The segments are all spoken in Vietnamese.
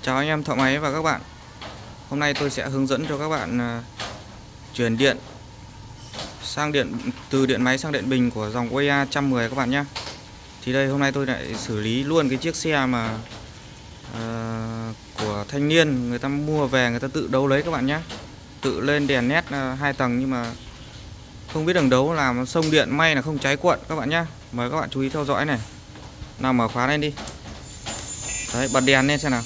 Chào anh em thợ máy và các bạn. Hôm nay tôi sẽ hướng dẫn cho các bạn chuyển điện từ điện máy sang điện bình của dòng OEA 110 các bạn nhé. Thì đây hôm nay tôi lại xử lý luôn cái chiếc xe mà của thanh niên người ta mua về, người ta tự đấu lấy các bạn nhé. Tự lên đèn nét 2 tầng nhưng mà không biết đường đấu, làm xông điện may là không cháy cuộn các bạn nhé. Mời các bạn chú ý theo dõi này. Nào, mở khóa lên đi. Đấy, bật đèn lên xem nào.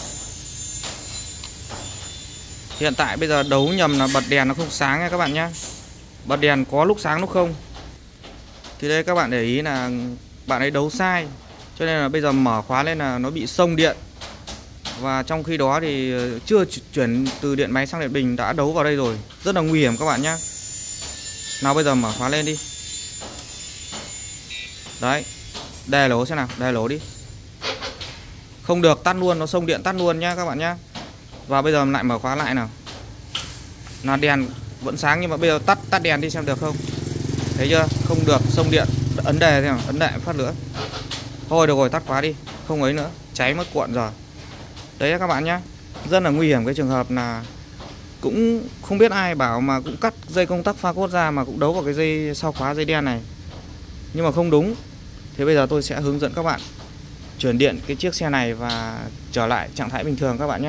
Hiện tại bây giờ đấu nhầm là bật đèn nó không sáng nha các bạn nhé. Bật đèn có lúc sáng lúc không. Thì đây các bạn để ý là bạn ấy đấu sai, cho nên là bây giờ mở khóa lên là nó bị xông điện. Và trong khi đó thì chưa chuyển từ điện máy sang điện bình đã đấu vào đây rồi. Rất là nguy hiểm các bạn nhé. Nào bây giờ mở khóa lên đi. Đấy, đề lỗ xem nào, đề lỗ đi. Không được, tắt luôn, nó xông điện tắt luôn nhá các bạn nhé. Và bây giờ lại mở khóa lại nào. Là đèn vẫn sáng nhưng mà bây giờ tắt đèn đi xem được không. Thấy chưa? Không được, xông điện. Ấn đề xem nào, ấn lại phát nữa. Thôi được rồi, tắt khóa đi. Không ấy nữa, cháy mất cuộn rồi. Đấy các bạn nhé. Rất là nguy hiểm cái trường hợp là cũng không biết ai bảo mà cũng cắt dây công tắc pha cốt ra mà cũng đấu vào cái dây sau khóa dây đen này. Nhưng mà không đúng. Thế bây giờ tôi sẽ hướng dẫn các bạn chuyển điện cái chiếc xe này và trở lại trạng thái bình thường các bạn nhé.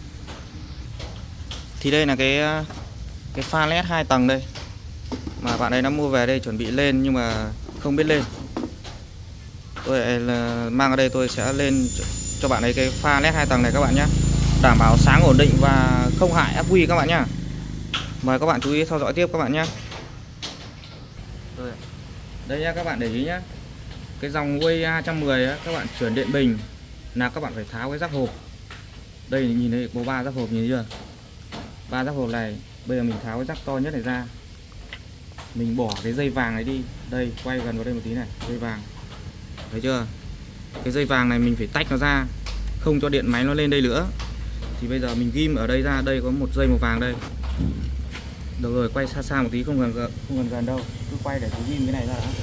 Thì đây là cái pha led 2 tầng đây mà bạn ấy đã mua về đây chuẩn bị lên nhưng mà không biết lên. Tôi mang ở đây, tôi sẽ lên cho bạn ấy cái pha led 2 tầng này các bạn nhé. Đảm bảo sáng ổn định và không hại ắc quy các bạn nhé. Mời các bạn chú ý theo dõi tiếp các bạn nhé. Đây nhá, các bạn để ý nhé. Cái dòng OEA 110 á, các bạn chuyển điện bình là các bạn phải tháo cái rắc hộp. Đây nhìn thấy có 3 rắc hộp, nhìn thấy chưa? 3 rắc hộp này, bây giờ mình tháo cái rắc to nhất này ra. Mình bỏ cái dây vàng này đi. Đây, quay gần vào đây một tí này, dây vàng. Thấy chưa? Cái dây vàng này mình phải tách nó ra, không cho điện máy nó lên đây nữa. Thì bây giờ mình ghim ở đây ra, đây có một dây màu vàng đây. Được rồi, quay xa xa một tí, không gần đâu. Cứ quay để ghim cái này ra đã.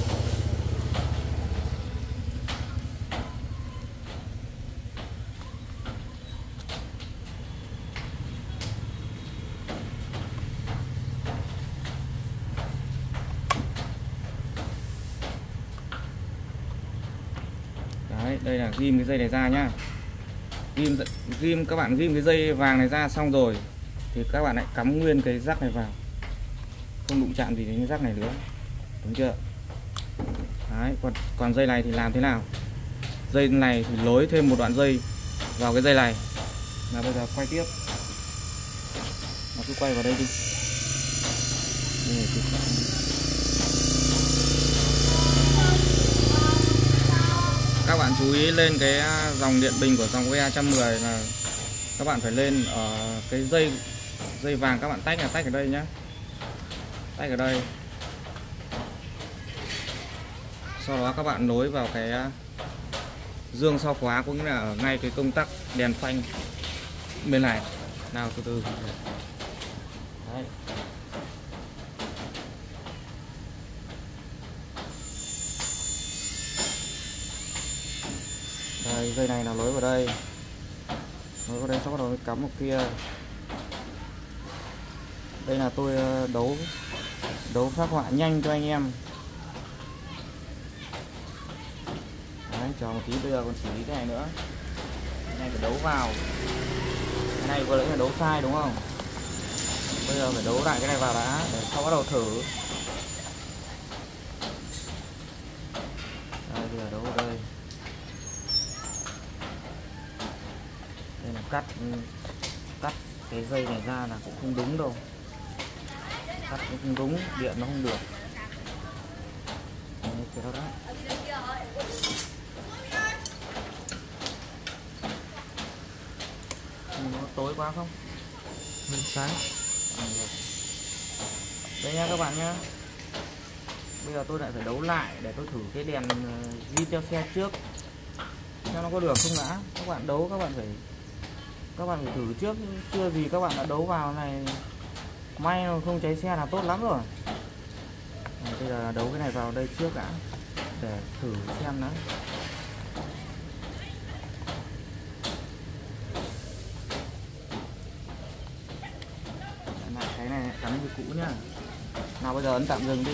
Đấy, đây là ghim cái dây này ra nhá. Các bạn ghim cái dây vàng này ra xong rồi thì các bạn lại cắm nguyên cái rắc này vào, không đụng chạm gì đến cái rắc này nữa, đúng chưa? Đấy, còn dây này thì làm thế nào? Dây này thì nối thêm một đoạn dây vào cái dây này. Là bây giờ quay tiếp. Nó cứ quay vào đây đi. Các bạn chú ý lên cái dòng điện bình của dòng OEA 110 là các bạn phải lên ở cái dây vàng, các bạn tách ở đây nhé. Tách ở đây. Sau đó các bạn nối vào cái dương sau khóa, cũng như là ở ngay cái công tắc đèn phanh bên này. Nào, từ từ. Đấy. Đây, dây này là nối vào đây. Nối vào đây sau đó cắm một kia. Đây là tôi đấu phác họa nhanh cho anh em. Đấy, chờ một tí, bây giờ còn xử lý cái này nữa. Cái này phải đấu vào. Cái này vừa nãy là đấu sai đúng không? Bây giờ phải đấu lại cái này vào đã, để sau bắt đầu thử. Đây, bây giờ đấu vào đây. Đây là cắt cái dây này ra là cũng không đúng đâu. Cắt cũng không đúng, điện nó không được. Đấy, cái đó đó. Nó tối quá không? Mình sáng. Đây nha các bạn nhé. Bây giờ tôi lại phải đấu lại để tôi thử cái đèn di theo xe trước xem nó có được không đã. Các bạn đấu các bạn phải thử trước, chưa gì các bạn đã đấu vào này. May không cháy xe là tốt lắm rồi. Bây giờ đấu cái này vào đây trước đã để thử xem nó. gắn như cũ nhá. Nào bây giờ ấn tạm dừng đi.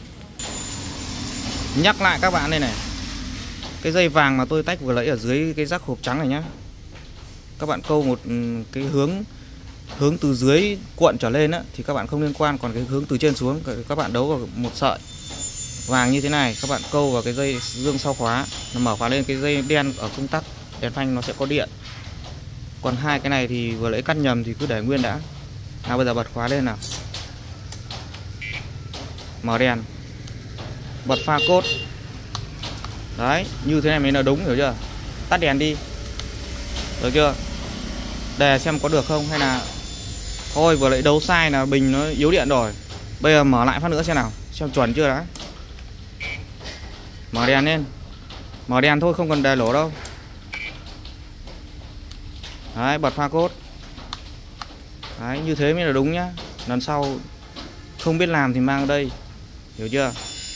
Nhắc lại các bạn đây này, cái dây vàng mà tôi tách vừa lấy ở dưới cái rắc hộp trắng này nhá, các bạn câu một cái hướng từ dưới cuộn trở lên á, thì các bạn không liên quan. Còn cái hướng từ trên xuống các bạn đấu vào một sợi vàng như thế này, các bạn câu vào cái dây dương sau khóa, nó mở khóa lên, cái dây đen ở công tắc đèn phanh nó sẽ có điện. Còn hai cái này thì vừa lấy cắt nhầm thì cứ để nguyên đã. Nào bây giờ bật khóa lên nào, mở đèn, bật pha cốt. Đấy, như thế này mới là đúng, hiểu chưa? Tắt đèn đi, được chưa? Để xem có được không, hay là thôi vừa lấy đấu sai là bình nó yếu điện rồi. Bây giờ mở lại phát nữa xem nào, xem chuẩn chưa đã. Mở đèn lên, mở đèn thôi, không cần đề lỗ đâu. Đấy, bật pha cốt. Đấy, như thế mới là đúng nhá. Lần sau không biết làm thì mang đây, hiểu chưa?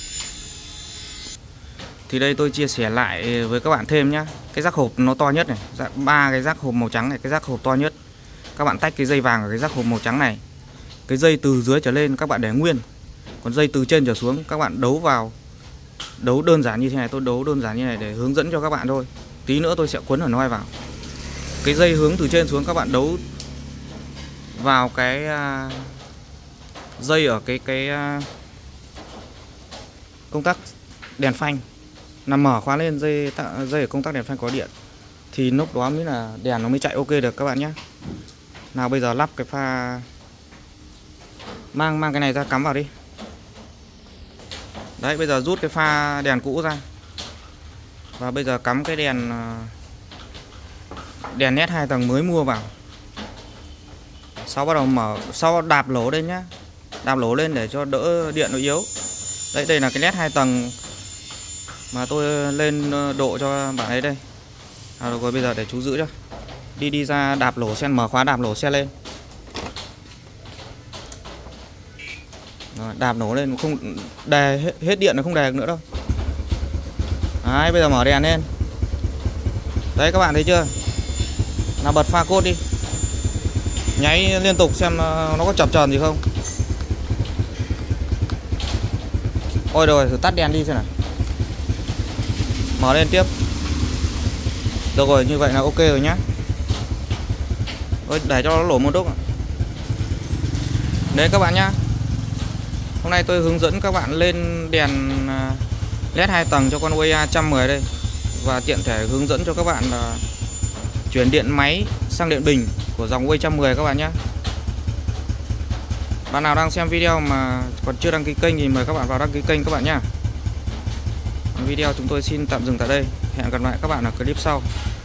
Thì đây tôi chia sẻ lại với các bạn thêm nhá. Cái rắc hộp nó to nhất này, ba cái rắc hộp màu trắng này, cái rắc hộp to nhất. Các bạn tách cái dây vàng ở cái rắc hộp màu trắng này. Cái dây từ dưới trở lên các bạn để nguyên. Còn dây từ trên trở xuống các bạn đấu vào. Đấu đơn giản như thế này, tôi đấu đơn giản như này để hướng dẫn cho các bạn thôi. Tí nữa tôi sẽ quấn ở noi vào. Cái dây hướng từ trên xuống các bạn đấu vào cái dây ở cái công tắc đèn phanh, nằm mở khóa lên dây ở công tắc đèn phanh có điện, thì lúc đó mới là đèn nó mới chạy ok được các bạn nhé. Nào bây giờ lắp cái pha, mang cái này ra cắm vào đi. Đấy, bây giờ rút cái pha đèn cũ ra, và bây giờ cắm cái đèn LED 2 tầng mới mua vào. Sau bắt đầu mở, sau đạp lỗ lên nhá, đạp lỗ lên để cho đỡ điện nó yếu. Đấy, đây là cái LED 2 tầng mà tôi lên độ cho bạn ấy đây. Được rồi, bây giờ để chú giữ cho. Đi ra đạp lỗ xe, mở khóa đạp lỗ xe lên. Rồi, đạp nổ lên, không đè hết điện, nó không đè được nữa đâu. Đấy, bây giờ mở đèn lên. Đấy, các bạn thấy chưa? Nào bật pha cốt đi, nháy liên tục xem nó có chập chờn gì không. Ôi rồi, thử tắt đèn đi xem nào. Mở lên tiếp. Được rồi, như vậy là ok rồi nhá. Ôi, để cho nó lổ một đúc. Đấy các bạn nhá. Hôm nay tôi hướng dẫn các bạn lên đèn LED 2 tầng cho con OEA 110 đây. Và tiện thể hướng dẫn cho các bạn chuyển điện máy sang điện bình của dòng OEA 110 các bạn nhé. Bạn nào đang xem video mà còn chưa đăng ký kênh thì mời các bạn vào đăng ký kênh các bạn nhé. Video chúng tôi xin tạm dừng tại đây. Hẹn gặp lại các bạn ở clip sau.